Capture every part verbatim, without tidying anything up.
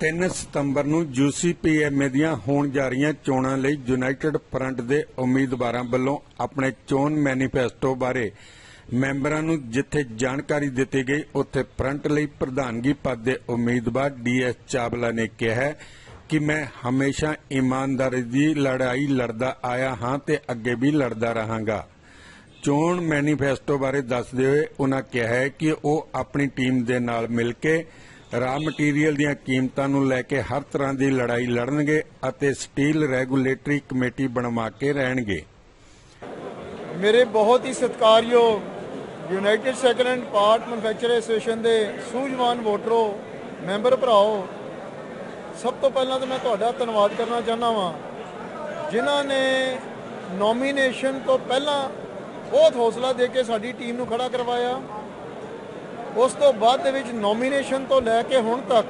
तीन सितंबर ਨੂੰ you C P M A ਦੀਆਂ ਹੋਣ ਜਾ ਰਹੀਆਂ ਚੋਣਾਂ ਲਈ ਯੂਨਾਈਟਿਡ ਫਰੰਟ ਦੇ ਉਮੀਦਵਾਰਾਂ ਵੱਲੋਂ ਆਪਣੇ ਚੋਣ ਮੈਨੀਫੈਸਟੋ ਬਾਰੇ ਮੈਂਬਰਾਂ ਨੂੰ ਜਿੱਥੇ ਜਾਣਕਾਰੀ ਦਿੱਤੀ ਗਈ ਉੱਥੇ ਫਰੰਟ ਲਈ ਪ੍ਰਧਾਨਗੀ ਪਦ ਦੇ ਉਮੀਦਵਾਰ ਡੀ ਐਸ ਚਾਵਲਾ ਨੇ ਕਿਹਾ ਕਿ ਮੈਂ ਹਮੇਸ਼ਾ ਇਮਾਨਦਾਰੀ ਦੀ ਲੜਾਈ ਲੜਦਾ ਆਇਆ ਹਾਂ ਤੇ ਅੱਗੇ ਵੀ ਲੜਦਾ ਰਹਾਂਗਾ। ਚੋਣ ਮੈਨੀਫੈਸਟੋ ਬਾਰੇ ਦੱਸਦੇ ਹੋਏ ਉਨ੍ਹਾਂ ਕਿਹਾ ਕਿ ਉਹ ਆਪਣੀ ਟੀਮ ਦੇ ਨਾਲ ਮਿਲ ਕੇ ਰਾਹ ਮਟੀਰੀਅਲ ਦੀਆਂ ਕੀਮਤਾਂ ਨੂੰ ਲੈ ਕੇ ਹਰ ਤਰ੍ਹਾਂ ਦੀ ਲੜਾਈ ਲੜਨਗੇ ਅਤੇ ਸਟੀਲ ਰੈਗੂਲੇਟਰੀ ਕਮੇਟੀ ਬਣਵਾ ਕੇ ਰਹਿਣਗੇ। ਮੇਰੇ ਬਹੁਤ ਹੀ ਸਤਿਕਾਰਯੋਗ united second hand part manufacturer association ਦੇ ਸੂਝਵਾਨ ਵੋਟਰੋ ਮੈਂਬਰ ਭਰਾਓ, ਸਭ ਤੋਂ ਪਹਿਲਾਂ ਤਾਂ ਮੈਂ ਤੁਹਾਡਾ ਧੰਨਵਾਦ ਕਰਨਾ ਚਾਹੁੰਦਾ ਵਾਂ ਜਿਨ੍ਹਾਂ ਨੇ ਨੋਮੀਨੇਸ਼ਨ ਤੋਂ ਪਹਿਲਾਂ ਬਹੁਤ ਹੌਸਲਾ ਦੇ ਕੇ ਸਾਡੀ ਟੀਮ ਨੂੰ ਖੜਾ ਕਰਵਾਇਆ। ਉਸ ਤੋਂ ਬਾਅਦ ਦੇ ਵਿੱਚ ਨੋਮੀਨੇਸ਼ਨ ਤੋਂ ਲੈ ਕੇ ਹੁਣ ਤੱਕ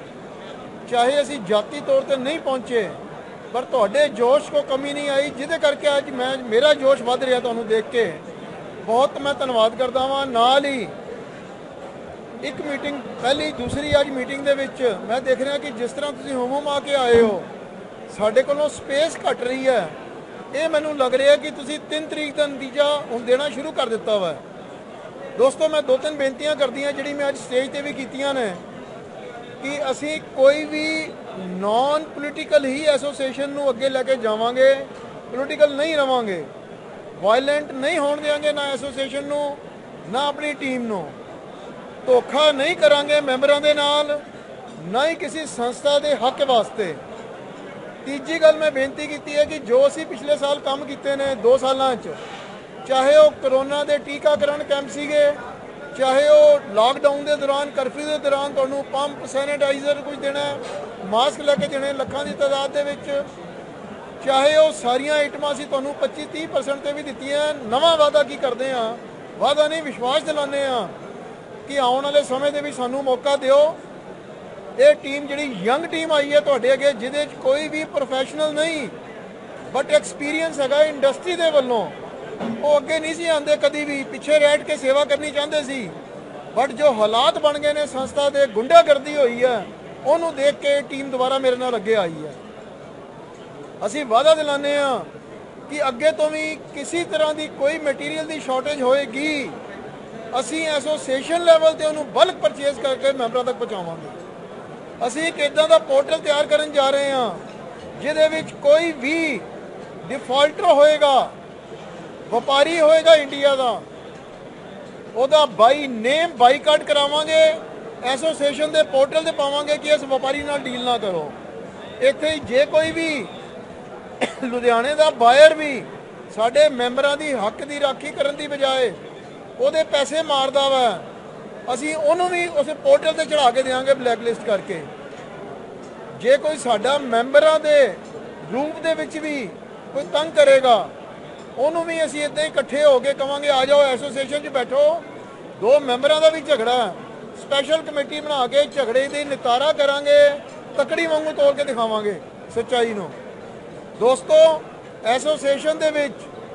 ਚਾਹੇ ਅਸੀਂ ਜਾਤੀ ਤੌਰ ਤੇ ਨਹੀਂ ਪਹੁੰਚੇ ਪਰ ਤੁਹਾਡੇ ਜੋਸ਼ ਕੋ ਕਮੀ ਨਹੀਂ ਆਈ, ਜਿਹਦੇ ਕਰਕੇ ਅੱਜ ਮੈਂ ਮੇਰਾ ਜੋਸ਼ ਵੱਧ ਰਿਹਾ ਤੁਹਾਨੂੰ ਦੇਖ ਕੇ ਬਹੁਤ ਮੈਂ ਧੰਨਵਾਦ ਕਰਦਾ ਵਾਂ। ਨਾਲ ਹੀ ਇੱਕ ਮੀਟਿੰਗ ਪਹਿਲੀ ਦੂਸਰੀ ਅੱਜ ਮੀਟਿੰਗ ਦੇ ਵਿੱਚ ਮੈਂ ਦੇਖ ਰਿਹਾ ਕਿ ਜਿਸ ਤਰ੍ਹਾਂ ਤੁਸੀਂ ਹੁਮ ਹੁਮ ਆ ਕੇ ਆਏ ਹੋ, ਸਾਡੇ ਕੋਲੋਂ ਸਪੇਸ ਘਟ ਰਹੀ ਹੈ। ਇਹ ਮੈਨੂੰ ਲੱਗ ਰਿਹਾ ਕਿ ਤੁਸੀਂ ਤਿੰਨ ਤਰੀਕ ਦਾ ਨਤੀਜਾ ਹੁਣ ਦੇਣਾ ਸ਼ੁਰੂ ਕਰ ਦਿੱਤਾ ਵਾ। ਦੋਸਤੋ, ਮੈਂ ਦੋ ਤਿੰਨ ਬੇਨਤੀਆਂ ਕਰਦੀਆਂ ਜਿਹੜੀ ਮੈਂ ਅੱਜ ਸਟੇਜ ਤੇ ਵੀ ਕੀਤੀਆਂ ਨੇ ਕਿ ਅਸੀਂ ਕੋਈ ਵੀ ਨਾਨ ਪੋਲੀਟੀਕਲ ਹੀ ਐਸੋਸੀਏਸ਼ਨ ਨੂੰ ਅੱਗੇ ਲੈ ਕੇ ਜਾਵਾਂਗੇ, ਪੋਲੀਟੀਕਲ ਨਹੀਂ ਰਵਾਂਗੇ, ਵਾਇਲੈਂਟ ਨਹੀਂ ਹੋਣ ਦੇਵਾਂਗੇ ਨਾ ਐਸੋਸੀਏਸ਼ਨ ਨੂੰ ਨਾ ਆਪਣੀ ਟੀਮ ਨੂੰ, ਧੋਖਾ ਨਹੀਂ ਕਰਾਂਗੇ ਮੈਂਬਰਾਂ ਦੇ ਨਾਲ, ਨਾ ਹੀ ਕਿਸੇ ਸੰਸਥਾ ਦੇ ਹੱਕ ਵਾਸਤੇ। ਤੀਜੀ ਗੱਲ ਮੈਂ ਬੇਨਤੀ ਕੀਤੀ ਹੈ ਕਿ ਜੋ ਅਸੀਂ ਪਿਛਲੇ ਸਾਲ ਕੰਮ ਕੀਤੇ ਨੇ ਦੋ ਸਾਲਾਂ 'ਚ, ਚਾਹੇ ਉਹ ਕਰੋਨਾ ਦੇ ਟੀਕਾਕਰਨ ਕੈਂਪ ਸੀਗੇ, ਚਾਹੇ ਉਹ ਲਾਕਡਾਊਨ ਦੇ ਦੌਰਾਨ ਕਰਫਿਊ ਦੇ ਦੌਰਾਨ ਤੁਹਾਨੂੰ ਪੰਪ ਸੈਨੀਟਾਈਜ਼ਰ ਕੁਝ ਦੇਣਾ, ਮਾਸਕ ਲੈ ਕੇ ਦੇਣੇ ਲੱਖਾਂ ਦੀ ਤਾਦਾਦ ਦੇ ਵਿੱਚ, ਚਾਹੇ ਉਹ ਸਾਰੀਆਂ ਆਈਟਮਾਂ ਅਸੀਂ ਤੁਹਾਨੂੰ ਪੱਚੀ ਤੀਹ ਪਰਸੈਂਟ ਤੇ ਵੀ ਦਿੱਤੀਆਂ। ਨਵਾਂ ਵਾਅਦਾ ਕੀ ਕਰਦੇ ਹਾਂ, ਵਾਅਦਾ ਨਹੀਂ ਵਿਸ਼ਵਾਸ ਦਿਲਾਉਂਦੇ ਹਾਂ ਕਿ ਆਉਣ ਵਾਲੇ ਸਮੇਂ ਦੇ ਵਿੱਚ ਸਾਨੂੰ ਮੌਕਾ ਦਿਓ। ਇਹ ਟੀਮ ਜਿਹੜੀ ਯੰਗ ਟੀਮ ਆਈ ਹੈ ਤੁਹਾਡੇ ਅੱਗੇ, ਜਿਹਦੇ 'ਚ ਕੋਈ ਵੀ ਪ੍ਰੋਫੈਸ਼ਨਲ ਨਹੀਂ ਬਟ ਐਕਸਪੀਰੀਅੰਸ ਹੈਗਾ ਇੰਡਸਟਰੀ ਦੇ ਵੱਲੋਂ। ਉਹ ਅੱਗੇ ਨਹੀਂ ਸੀ ਆਉਂਦੇ, ਕਦੀ ਵੀ ਪਿੱਛੇ ਰਹਿ ਕੇ ਸੇਵਾ ਕਰਨੀ ਚਾਹੁੰਦੇ ਸੀ, ਬਟ ਜੋ ਹਾਲਾਤ ਬਣ ਗਏ ਨੇ ਸੰਸਥਾ ਦੇ, ਗੁੰਡਾਗਰਦੀ ਹੋਈ ਹੈ, ਉਹਨੂੰ ਦੇਖ ਕੇ ਟੀਮ ਦੁਬਾਰਾ ਮੇਰੇ ਨਾਲ ਅੱਗੇ ਆਈ ਹੈ। ਅਸੀਂ ਵਾਅਦਾ ਦਿਲਾਉਂਦੇ ਹਾਂ ਕਿ ਅੱਗੇ ਤੋਂ ਵੀ ਕਿਸੇ ਤਰ੍ਹਾਂ ਦੀ ਕੋਈ ਮਟੀਰੀਅਲ ਦੀ ਸ਼ਾਰਟੇਜ ਹੋਏਗੀ, ਅਸੀਂ ਐਸੋਸੀਏਸ਼ਨ ਲੈਵਲ ਤੇ ਉਹਨੂੰ ਬਲਕ ਪਰਚੇਜ਼ ਕਰਕੇ ਮੈਂਬਰਾਂ ਤੱਕ ਪਹੁੰਚਾਵਾਂਗੇ। ਅਸੀਂ ਇੱਕ ਇੱਦਾਂ ਦਾ ਪੋਰਟਲ ਤਿਆਰ ਕਰਨ ਜਾ ਰਹੇ ਹਾਂ ਜਿਹਦੇ ਵਿੱਚ ਕੋਈ ਵੀ ਡਿਫਾਲਟਰ ਹੋਏਗਾ, ਵਪਾਰੀ ਹੋਏਗਾ ਇੰਡੀਆ ਦਾ, ਉਹਦਾ ਬਾਈ ਨੇਮ ਬਾਈਕਾਟ ਕਰਾਵਾਂਗੇ, ਐਸੋਸੀਏਸ਼ਨ ਦੇ ਪੋਰਟਲ ਤੇ ਪਾਵਾਂਗੇ ਕਿ ਇਸ ਵਪਾਰੀ ਨਾਲ ਡੀਲ ਨਾ ਕਰੋ। ਇੱਥੇ ਜੇ ਕੋਈ ਵੀ ਲੁਧਿਆਣੇ ਦਾ ਬਾਇਰ ਵੀ ਸਾਡੇ ਮੈਂਬਰਾਂ ਦੀ ਹੱਕ ਦੀ ਰਾਖੀ ਕਰਨ ਦੀ ਬਜਾਏ ਉਹਦੇ ਪੈਸੇ ਮਾਰਦਾ ਵਾ, ਅਸੀਂ ਉਹਨੂੰ ਵੀ ਉਸ ਪੋਰਟਲ ਤੇ ਚੜਾ ਕੇ ਦੇਵਾਂਗੇ ਬਲੈਕ ਲਿਸਟ ਕਰਕੇ। ਜੇ ਕੋਈ ਸਾਡਾ ਮੈਂਬਰਾਂ ਦੇ ਰੂਪ ਦੇ ਵਿੱਚ ਵੀ ਕੋਈ ਤੰਗ ਕਰੇਗਾ, ਉਹਨੂੰ ਵੀ ਅਸੀਂ ਇੱਦਾਂ ਹੀ ਇਕੱਠੇ ਹੋ ਕੇ ਕਵਾਂਗੇ ਆ ਜਾਓ ਐਸੋਸੀਏਸ਼ਨ 'ਚ ਬੈਠੋ। ਦੋ ਮੈਂਬਰਾਂ ਦਾ ਵੀ ਝਗੜਾ, ਸਪੈਸ਼ਲ ਕਮੇਟੀ ਬਣਾ ਕੇ ਝਗੜੇ ਦੀ ਨਿਤਾਰਾ ਕਰਾਂਗੇ, ਤਕੜੀ ਵਾਂਗੂ ਤੋੜ ਕੇ ਦਿਖਾਵਾਂਗੇ ਸੱਚਾਈ ਨੂੰ। ਦੋਸਤੋ, ਐਸੋਸੀਏਸ਼ਨ ਦੇ ਵਿੱਚ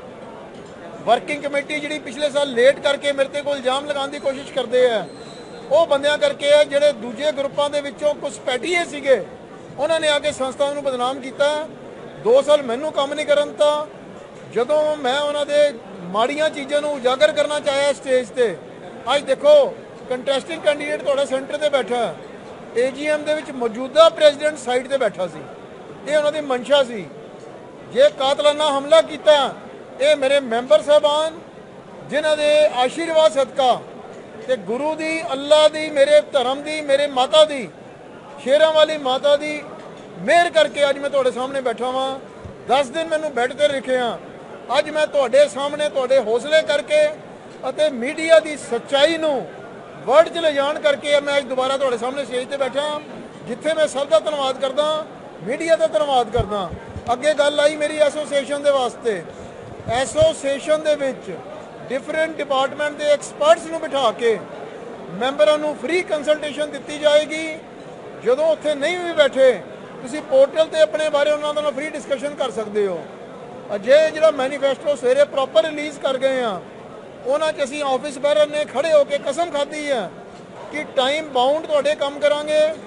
ਵਰਕਿੰਗ ਕਮੇਟੀ ਜਿਹੜੀ ਪਿਛਲੇ ਸਾਲ ਲੇਟ ਕਰਕੇ ਮੇਰੇ ਤੇ ਕੋਈ ਇਲਜ਼ਾਮ ਲਗਾਉਣ ਦੀ ਕੋਸ਼ਿਸ਼ ਕਰਦੇ ਆ, ਉਹ ਬੰਦਿਆਂ ਕਰਕੇ ਆ ਜਿਹੜੇ ਦੂਜੇ ਗਰੁੱਪਾਂ ਦੇ ਵਿੱਚੋਂ ਕੁਝ ਪੈਟੀਏ ਸੀਗੇ, ਉਹਨਾਂ ਨੇ ਆ ਕੇ ਸੰਸਥਾ ਨੂੰ ਬਦਨਾਮ ਕੀਤਾ। ਦੋ ਸਾਲ ਮੈਨੂੰ ਕੰਮ ਨਹੀਂ ਕਰਨ ਦਿੱਤਾ। ਜਦੋਂ ਮੈਂ ਉਹਨਾਂ ਦੇ ਮਾੜੀਆਂ ਚੀਜ਼ਾਂ ਨੂੰ ਉਜਾਗਰ ਕਰਨਾ ਚਾਹਿਆ ਸਟੇਜ ਤੇ, ਅੱਜ ਦੇਖੋ ਕੰਟੈਸਟਿੰਗ ਕੈਂਡੀਡੇਟ ਤੁਹਾਡਾ ਸੈਂਟਰ ਤੇ ਬੈਠਾ, ਏ ਜੀ ਐਮ ਦੇ ਵਿੱਚ ਮੌਜੂਦਾ ਪ੍ਰੈਜ਼ੀਡੈਂਟ ਸਾਈਡ ਤੇ ਬੈਠਾ ਸੀ। ਇਹ ਉਹਨਾਂ ਦੀ ਮਨਸ਼ਾ ਸੀ। ਜੇ ਕਾਤਲਾਨਾ ਹਮਲਾ ਕੀਤਾ, ਇਹ ਮੇਰੇ ਮੈਂਬਰ ਸਾਹਿਬਾਨ ਜਿਨ੍ਹਾਂ ਦੇ ਆਸ਼ੀਰਵਾਦ ਸਦਕਾ ਤੇ ਗੁਰੂ ਦੀ, ਅੱਲਾ ਦੀ, ਮੇਰੇ ਧਰਮ ਦੀ, ਮੇਰੇ ਮਾਤਾ ਦੀ, ਸ਼ੇਰਾਂ ਵਾਲੀ ਮਾਤਾ ਦੀ ਮਿਹਰ ਕਰਕੇ ਅੱਜ ਮੈਂ ਤੁਹਾਡੇ ਸਾਹਮਣੇ ਬੈਠਾ ਵਾਂ। ਦਸ ਦਿਨ ਮੈਨੂੰ ਬੈੱਡ ਤੇ ਰੱਖਿਆ, ਅੱਜ ਮੈਂ ਤੁਹਾਡੇ ਸਾਹਮਣੇ ਤੁਹਾਡੇ ਹੌਸਲੇ ਕਰਕੇ ਅਤੇ ਮੀਡੀਆ ਦੀ ਸੱਚਾਈ ਨੂੰ ਵਰਡ 'ਚ ਲਿਜਾਣ ਕਰਕੇ ਮੈਂ ਅੱਜ ਦੁਬਾਰਾ ਤੁਹਾਡੇ ਸਾਹਮਣੇ ਸਟੇਜ ਤੇ ਬੈਠਾ, ਜਿੱਥੇ ਮੈਂ ਸਭ ਦਾ ਧੰਨਵਾਦ ਕਰਦਾ, ਮੀਡੀਆ ਦਾ ਧੰਨਵਾਦ ਕਰਦਾ। ਅੱਗੇ ਗੱਲ ਆਈ ਮੇਰੀ ਐਸੋਸੀਏਸ਼ਨ ਦੇ ਵਾਸਤੇ। ਐਸੋਸੀਏਸ਼ਨ ਦੇ ਵਿੱਚ ਡਿਫਰੈਂਟ ਡਿਪਾਰਟਮੈਂਟ ਦੇ ਐਕਸਪਰਟਸ ਨੂੰ ਬਿਠਾ ਕੇ ਮੈਂਬਰਾਂ ਨੂੰ ਫ੍ਰੀ ਕੰਸਲਟੇਸ਼ਨ ਦਿੱਤੀ ਜਾਏਗੀ। ਜਦੋਂ ਉੱਥੇ ਨਹੀਂ ਵੀ ਬੈਠੇ, ਤੁਸੀਂ ਪੋਰਟਲ ਤੇ ਆਪਣੇ ਬਾਰੇ ਉਹਨਾਂ ਨਾਲ ਫ੍ਰੀ ਡਿਸਕਸ਼ਨ ਕਰ ਸਕਦੇ ਹੋ। ਅਜੇ ਜਿਹੜਾ ਮੈਨੀਫੈਸਟੋ ਸਵੇਰੇ ਪ੍ਰੋਪਰ ਰਿਲੀਜ਼ ਕਰ ਗਏ ਆ, ਉਹਨਾਂ 'ਚ ਅਸੀਂ ਆਫਿਸ ਬੈਰਰ ਨੇ ਖੜੇ ਹੋ ਕੇ ਕਸਮ ਖਾਧੀ ਹੈ कि टाइम बाउंड तुहाडे काम करांगे,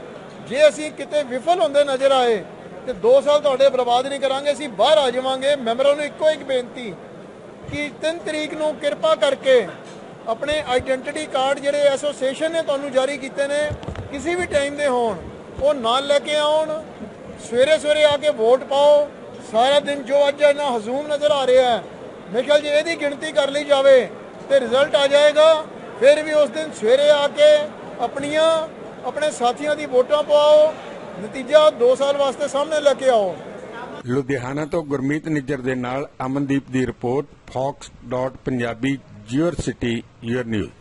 ਜੇ ਅਸੀਂ ਕਿਤੇ ਵਿਫਲ ਹੁੰਦੇ ਨਜ਼ਰ ਆਏ ਤੇ ਦੋ ਸਾਲ ਤੁਹਾਡੇ ਬਰਬਾਦ ਨਹੀਂ ਕਰਾਂਗੇ, ਅਸੀਂ ਬਾਹਰ ਆ ਜਾਵਾਂਗੇ। ਮੈਂਬਰਾਂ ਨੂੰ ਇੱਕੋ ਇੱਕ ਬੇਨਤੀ ਕਿ ਤਿੰਨ ਤਰੀਕ ਨੂੰ ਕਿਰਪਾ ਕਰਕੇ ਆਪਣੇ ਆਈਡੈਂਟੀਟੀ ਕਾਰਡ ਜਿਹੜੇ ਐਸੋਸੀਏਸ਼ਨ ਨੇ ਤੁਹਾਨੂੰ ਜਾਰੀ ਕੀਤੇ ਨੇ, ਕਿਸੇ ਵੀ ਟਾਈਮ ਦੇ ਹੋਣ, ਉਹ ਨਾਲ ਲੈ ਕੇ ਆਉਣ। ਸਵੇਰੇ ਸਵੇਰੇ ਆ ਕੇ ਵੋਟ ਪਾਓ। ਸਾਰਾ ਦਿਨ ਜੋ ਅੱਜ ਇੰਨਾ ਹਜ਼ੂਮ ਨਜ਼ਰ ਆ ਰਿਹਾ ਹੈ, ਮੇਰੇ ਖਿਆਲ ਜੇ ਇਹਦੀ ਗਿਣਤੀ ਕਰ ਲਈ ਜਾਵੇ ਤੇ ਰਿਜ਼ਲਟ ਆ ਜਾਏਗਾ। ਫਿਰ ਵੀ ਉਸ ਦਿਨ ਸਵੇਰੇ ਆ ਕੇ ਆਪਣੀਆਂ ਆਪਣੇ ਸਾਥੀਆਂ ਦੀ ਵੋਟਾਂ ਪਾਓ, ਨਤੀਜਾ ਦੋ ਸਾਲ ਵਾਸਤੇ ਸਾਹਮਣੇ ਲੈ ਕੇ ਆਓ। ਲੁਧਿਆਣਾ ਤੋਂ ਗੁਰਮੀਤ ਨਿੱਜਰ ਦੇ ਨਾਲ ਅਮਨਦੀਪ ਦੀ report, Fox dot Punjabi, your city your news.